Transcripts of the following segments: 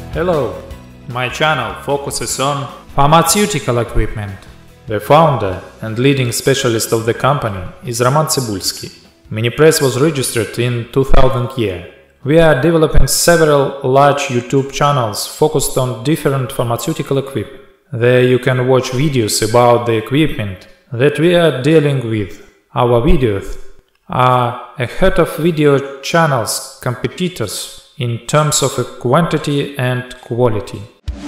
Hello, my channel focuses on pharmaceutical equipment. The founder and leading specialist of the company is RomanTsibulsky. Minipress was registered in 2000 year. We are developing several large YouTube channels focused on different pharmaceutical equipment. There you can watch videos about the equipment that we are dealing with. Our videos are ahead of video channels competitors in terms of quantity and quality.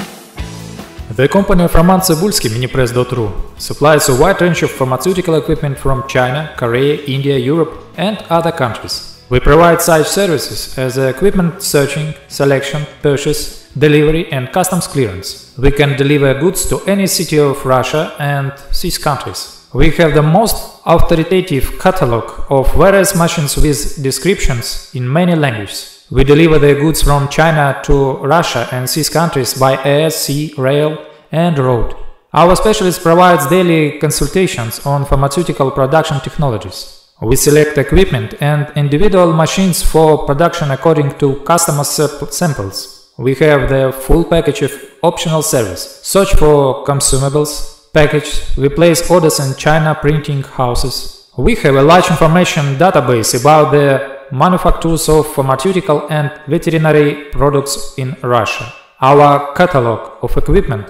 The company of RomanTsibulsky, Minipress.ru, supplies a wide range of pharmaceutical equipment from China, Korea, India, Europe and other countries. We provide such services as equipment searching, selection, purchase, delivery and customs clearance. We can deliver goods to any city of Russia and CIS countries. We have the most authoritative catalog of various machines with descriptions in many languages. We deliver the goods from China to Russia and CIS countries by air, sea, rail and road. Our specialist provides daily consultations on pharmaceutical production technologies. We select equipment and individual machines for production according to customer samples. We have the full package of optional service. Search for consumables, package, we place orders in China printing houses. We have a large information database about the manufacturers of pharmaceutical and veterinary products in Russia. Our catalog of equipment,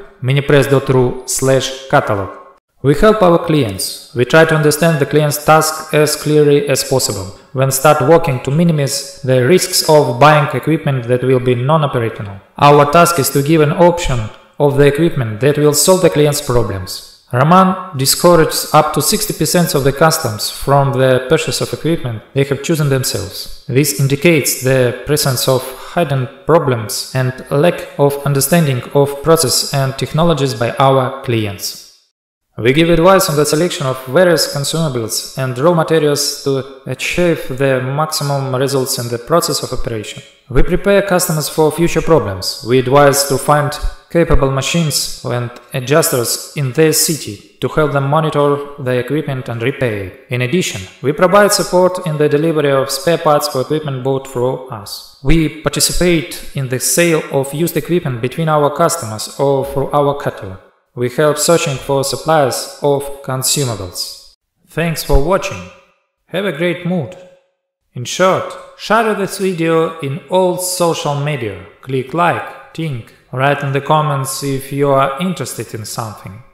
minipress.ru/catalog. We help our clients. We try to understand the client's task as clearly as possible. When start working to minimize the risks of buying equipment that will be non-operational. Our task is to give an option of the equipment that will solve the client's problems. Roman discourages up to 60% of the customers from the purchase of equipment they have chosen themselves. This indicates the presence of hidden problems and lack of understanding of process and technologies by our clients. We give advice on the selection of various consumables and raw materials to achieve the maximum results in the process of operation. We prepare customers for future problems. We advise to find capable machines and adjusters in their city to help them monitor the equipment and repair it. In addition, we provide support in the delivery of spare parts for equipment bought through us. We participate in the sale of used equipment between our customers or through our catalog. We help searching for suppliers of consumables. Thanks for watching. Have a great mood. In short, share this video in all social media. Click like, think, write in the comments if you are interested in something.